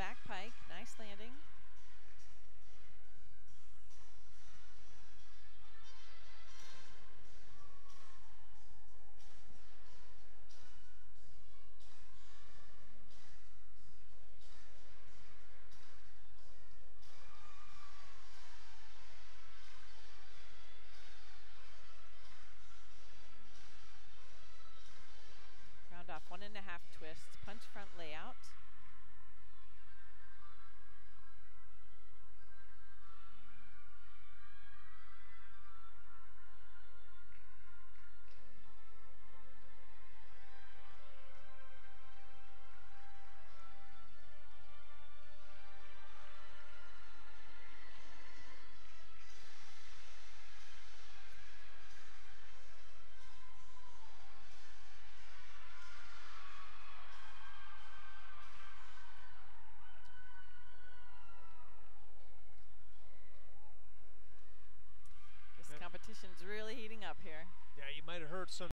back pike. Nice landing. Round off 1.5 twists, punch front layout. This competition's really heating up here. Yeah, you might have heard some